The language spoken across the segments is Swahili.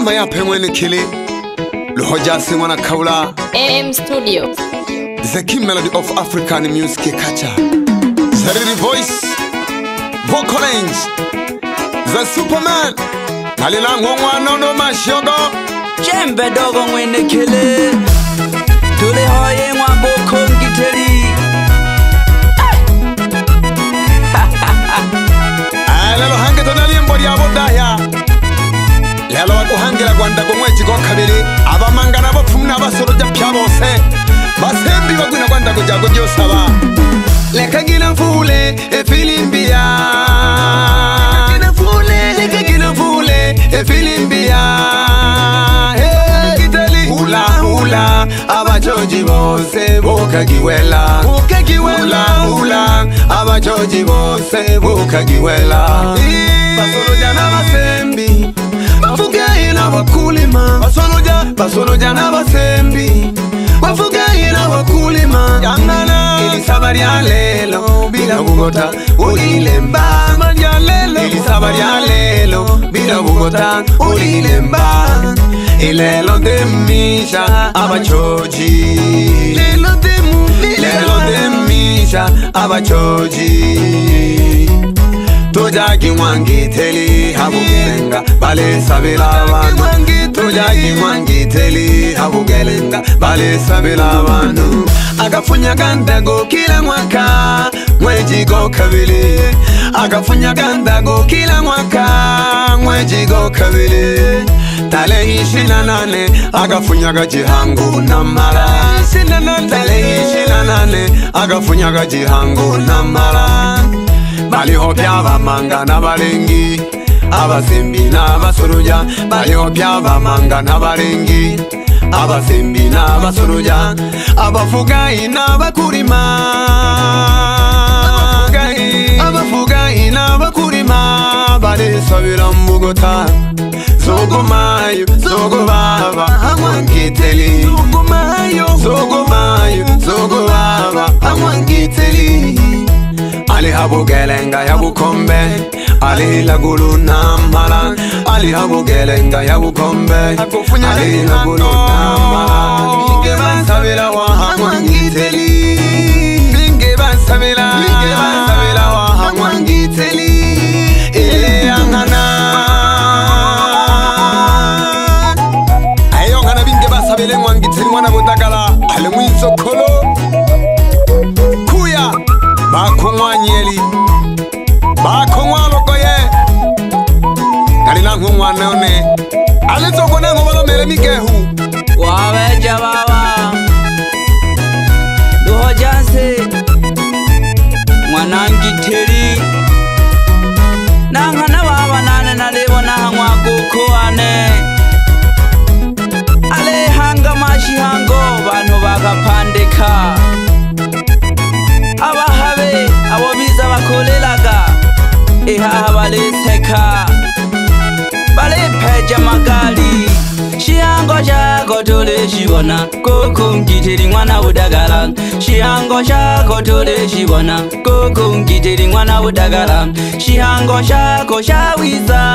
Mayape mwene kili Luhoja Simwana Kaula AM Studio. The King Melody of African Music Culture. The voice vocal range The Superman Kalila ngongwa nono mashogo Jembe dogo mwene kili Tule hoye mwa boko ngiteli Lelo hange tonali mbori ya bodaya Lelo wako hange la gwanda kumwechi kwa kabili Abamanga na bapfumu na basoroja pya bose Basembi bagwina gwanda kujago josaba Leka gina fule filimbia Leka gina fule filimbia Kitali hula abajoji bose bukagiwela Hula abajoji bose bukagiwela Basoroja na basembi Bafugayi na bakulima Basoroja na basembi Bafugayi na bakulima Yangana ili sabari ya lelo Bila Bugota ulilemba Ili sabari ya lelo Bila Bugota ulilemba Ilelo demisha abachoji Lelo demisha abachoji Tojagi mwangiteli habugelenga Bale sabila abantu Tojagi mwangiteli habugelenga Bale sabila abantu Agafunya gandago kila mwaka Mwejigo kabili Agafunya gandago kila mwaka Mwejigo kabili Talehi 28 agafunyaga jihangu na mara Talehi 28 agafunyaga jihangu na mara Baliho pyaba manga na balengi Abasembi na basoroja Baliho pyaba manga na balengi Abasembi na basoroja Abafugayi na bakurima Abafugayi na bakurima Bale sabira mbugota Zogomayo, zogobaba, hamwangiteli Zogobaba, hamwangiteli Ali habugelenga ya bukombe Ali lagulu namala Ali habugelenga ya bukombe Ali lagulu namala Binge basabila wa hamwangiteli Binge basabila wa hamwangiteli Ile yangana Sabele mwangiteli mwana budagala Ale mwizo kolo Kuya Bakongwa nyeli Bakongwa lokoye Kalila ngongwa neone Ale zogone ngobalo mele mikehu Waweja baba Luhojanse Mwanangiteli Nangana baba nane nalebo na hangwa kukuane Shihango bantu bakapandika Abahabe abo biza bakolelaga Ihaha baliseka Balipeja magali Shihango shako tole shibona Kuku ngitiri mwana udagala Shihango shako tole shibona Kuku ngitiri mwana udagala Shihango shako shawiza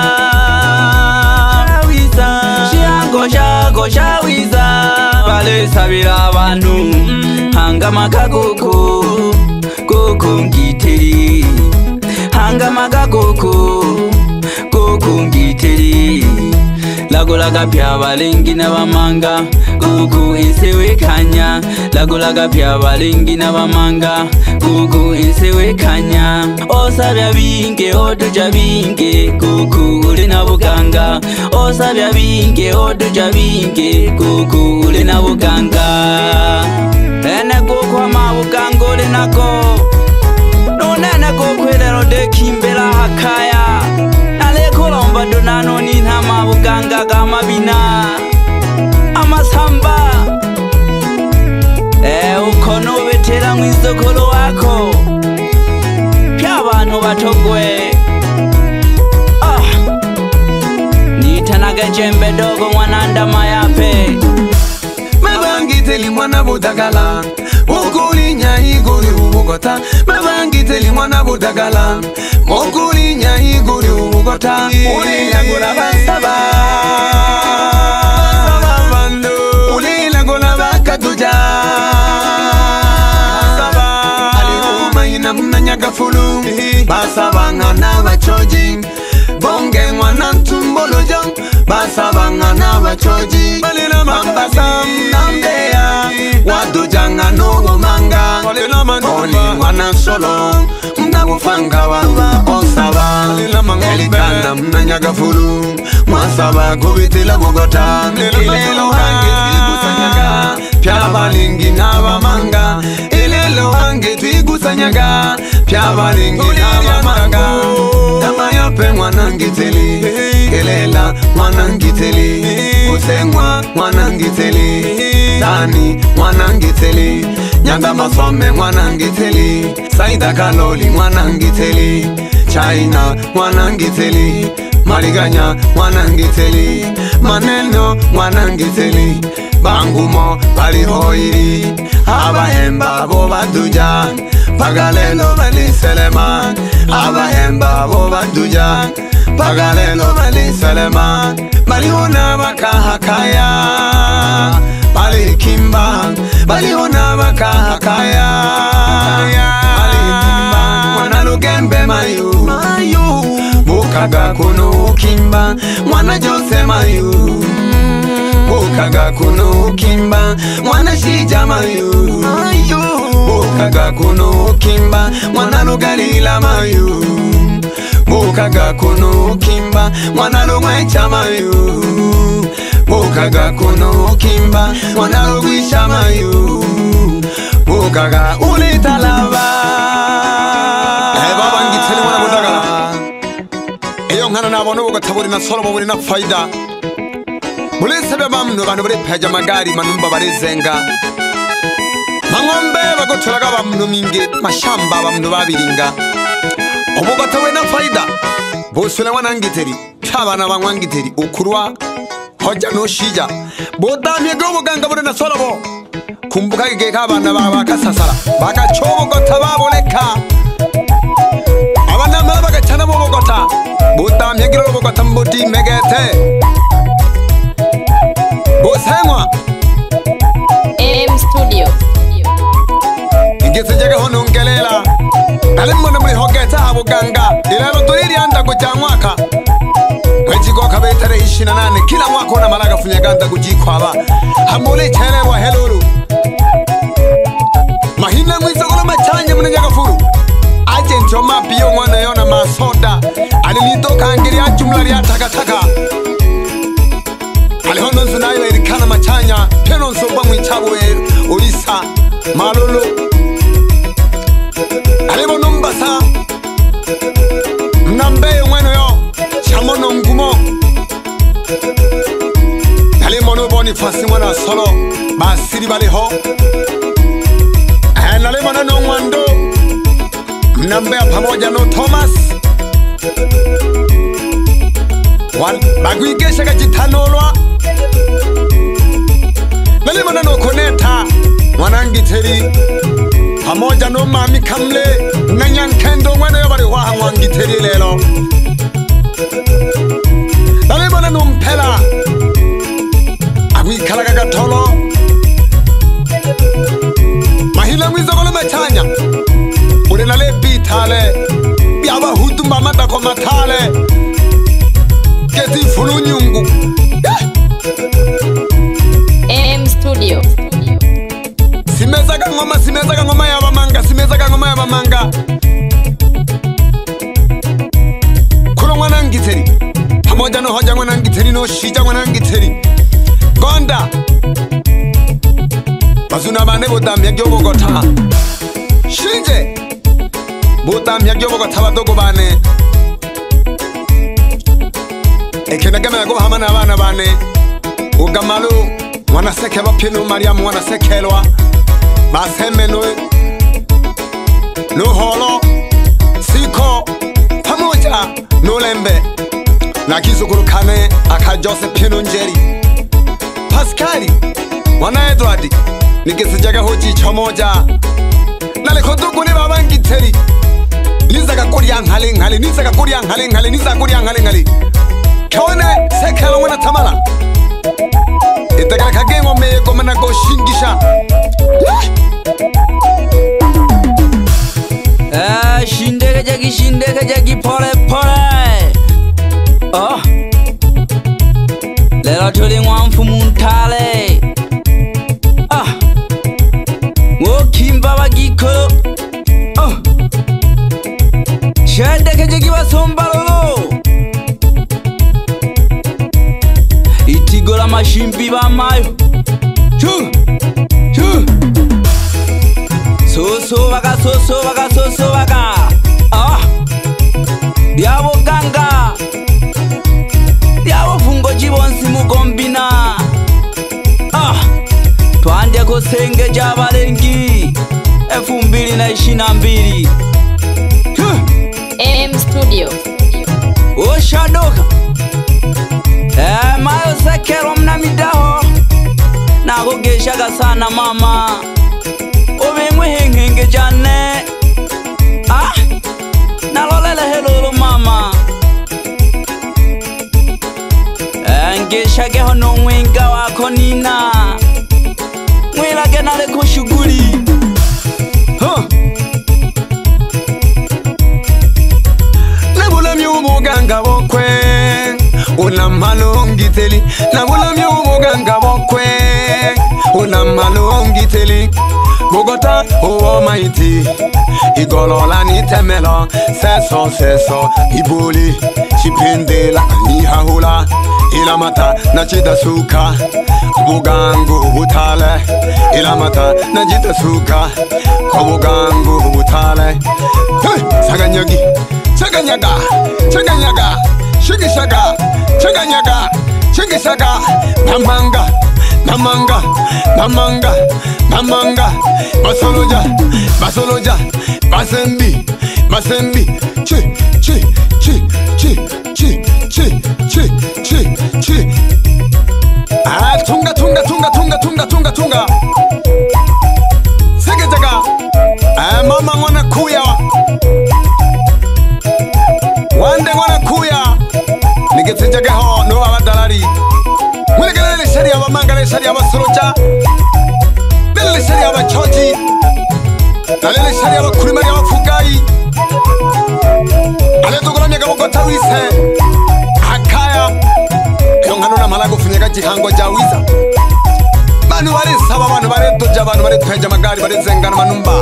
Shihango shawiza Bale sabira abantu Hangama kakuku Kuku ngitiri Hangama kakuku Kuku ngitiri Lagolaga pya balengi na bamanga Kuku insewe kanya Lagolaga pya balengi na bamanga Kuku insewe kanya Osabya binge otuja binge Kuku uli na buganga Osabya binge otuja binge Kuku uli na buganga Ene kuku ama buganga uli nako Nunene kuku ilero dekimbela hakaya Kolomba donano nina mabuganga kama bina Amasamba ukono betera mwizokolo wako Pya abantu batogwe Nitanaga jembe dogo mwananda mayape Mabangiteli mwana budagala Mukulinya iguri ubugota Mabangiteli mwana budagala Mukulinya iguri ubugota Uli yagura basaba basabangana bachoji bonge mwana ntumbolo jang basabangana bachoji mambasam namdeya wadujanga nugo manga oli mwana solo mnagufanga waba osaba elikana mnanyaga fulu mwasaba kubitila mugota ilelo hangi twigusanyaga pyabalingi nabamanga ilelo hangi twigusanyaga pyabalingi nabamanga tamayape mwanangiteli kelela mwanangiteli usengwa mwanangiteli tani mwanangiteli nyanga masome mwanangiteli saida kaloli mwanangiteli China mwanangiteli mariganya mwanangiteli maneno mwanangiteli bangumo balihoiri abahemba bo baduja pagalelo baliselema abahemba bo baduja pagalelo baliselema balihona bakahakaya balikimba balihona bakahakaya balikimba mwana lugembe mayu bukaga kuno kimba mwana Jose mayu bukaga kuno kimba mwana Shija mayu bukaga kuno kimba mwana Lugalila mayu bukaga kuno kimba mwana Lugwecha mayu bukaga kuno kimba mwana Lugwisha mayu bukaga ulitalaba baba ngiteli mwana budagala iyo nkana nabona ubugataburi na solo buri na faida mulesebe bamno bantu bari peja magari manumba barizenga mangombe bagotolaga bamno minge mashamba bamno babiringa ubugatawe na faida bosule wanangiteri cyabana bangwangiteri ukurwa hoja no shija bodamye go buganga buri na solo bo kumbuka gege kabana baba kasasara bagacobogota baboneka abana mabaga cyana bogota bodamye giro bogota mboti megete bosengwa Studio igeze jaga hono ngelela nalimone muri hogeta abuganga ilalo turiri anda kujamwaka kwejiko kabetare 28 kila mwaka ona malaga funyaganda kujikwaba hamule chelewa helulu mahina mwisogolo machanye munenyaga furu agent mapiyo mwana yona masoda alinitoka angiri ajumla ya takataka alihono nsunayo irikana machanya peno nsomba mwichabo orisa malolo alibo nombasa mnambe mweno yo chamono ngumo alimono boni fasi mwana solo basiri baliho nalimona no mwando mnambe pamoja no Thomas bagwigesha gajitanolwa nalimona no Koneta mwanangiteri pamoja no mami kamle na nyankendo mwana yo bari waha mwangiteri lelo nalimona no mpela agwikalaga gatolo mahila mwizogolo machanya ule nale bitale byaba hutumba mata ko matale keti fulu nyungu Studio simezaga ngoma ya bamanga simezaga ngoma ya bamanga kulo mwana ngiteri pamoja no hoja mwana ngiteri no shija mwana ngiteri gonda bazuna bane bodamya gyobogota shinje bodamya gyobogota badogo bane ekenagama yago hamana abana bane ugamalo mwana seke bapino Mariam mwana sekelwa basemeno no holo siko pamoja no lembe na kizugurukane aka Joseph Pino Njeri Pascali mwana Edward nikisijaga hoji chomoja nale kondugu ni babangiteri nizaga kuriya nkale nizaga kuriya nkale kone sekelo mwana tamala itagara kagengo mego mana go shingisha shindege kishindekeje gipole pole. Oh, lelo tuli mwamfu muntale. Ah, ngokimba bagikolo. Oh, shendekeje kibasombalolo. Itigola mashimbi bamayo. Chu, chu. Soso baka. Ah, diabo ganga. Diabo fungo jibonsi mukombina. Ah, twande ko senge jabalengi. 2022. AM Studio. Oshadoka. Mayo sekero mna midaho. Nagogeshaga sana mama. Obengwe hengenge jane. Ah, nalolele helolo mama. Ngeshage hono mwenga wako nina. Mwilage nale kushuguli. Nabulamye umuganga bokwe unamalongiteli. Nabulamye umuganga bokwe unamalongiteli. Bogota owo maiti igolola ni temelo. Seso iboli chipendela ni hahula. Ilamata nachida suka bugangu butale. Ilamata nachida suka bugangu butale. Saganyagi Chaganyaga Shigishaga Chaganyaga Shigishaga Namanga Basoloja Basembi Chi Ah, tunga Segejaga mama ngwana kuya wande ngwana kuya nigetsejaga ho no abadalari mwegelele shari abamangale shari abasoroja lele shari abachoji lele shari abakurimari abafugai ale tugoramye gabogota wise akaya yongano na malago funyega gihango ja wiza banu bari saba banu bari toja banu bari tweja magari bari zengana manumba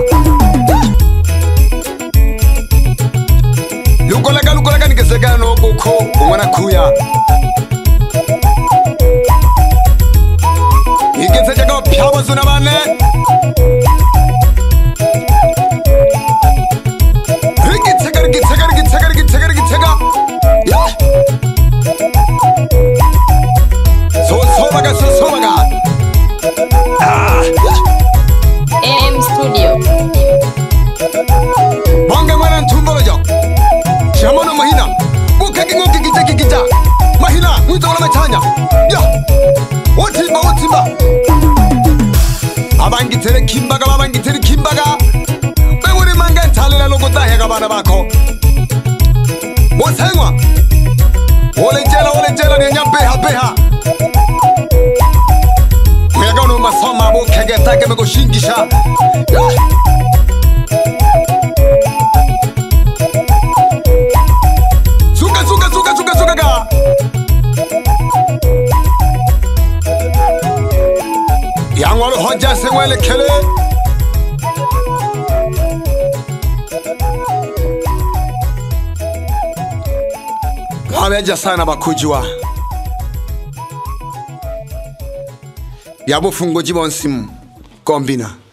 Lugolaga nikesega no boko umwana kuya Nigesejaga pyabo zuna bane Rigitsega So baga AM Studio. Bonga mwana ntumbolojo Shamono mahina Ukeki kikija Mahina Mwitola machanya Ya Otimba Abangitere kimbaga Bewuri manga ntalela logo dahiga bana bako Bosengwa Ole jela ni nyambeha Mwegaga uno masoma Bukege take mego shingisha Suga ga Yangwalo hoja sengwele kele Wameja sana bakujua Yabufungo jibonsimu Kombina